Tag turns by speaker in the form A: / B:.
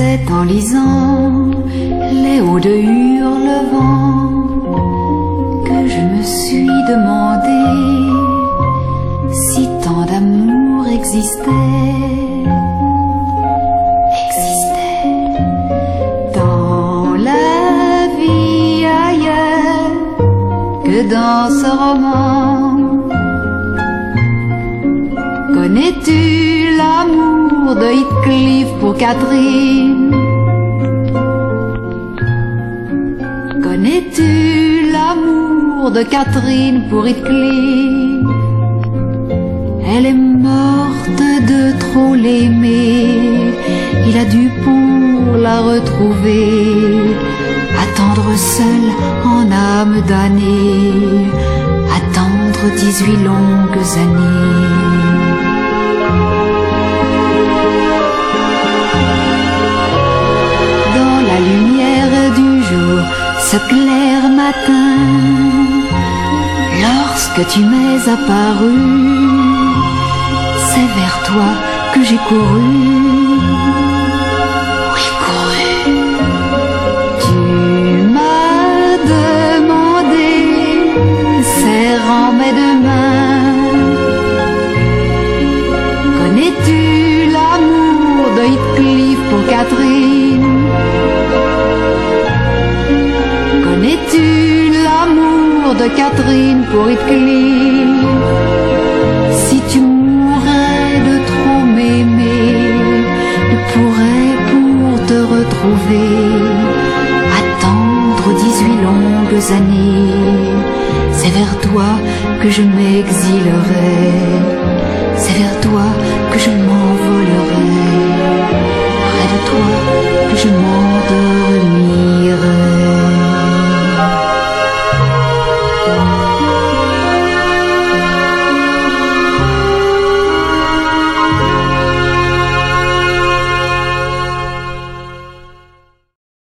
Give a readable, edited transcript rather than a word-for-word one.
A: C'est en lisant les hauts de Hurlevent que je me suis demandé si tant d'amour existait dans la vie ailleurs que dans ce roman. Connais-tu l'amour de Heathcliff pour Catherine? Connais-tu l'amour de Catherine pour Heathcliff? Elle est morte de trop l'aimer, il a dû pour la retrouver attendre seul en âme damnée, attendre 18 longues années. Dans la lumière du jour, ce clair matin, lorsque tu m'es apparu, c'est vers toi que j'ai couru. Oui, couru. Tu m'as demandé, serrant mes deux mains, connais-tu l'amour de Heathcliff pour Catherine? Connais-tu l'amour de Catherine pour Heathcliff? Si tu mourais de trop m'aimer, je pourrais pour te retrouver attendre 18 longues années. C'est vers toi que je m'exilerai, c'est vers toi que je m'envolerai, près de toi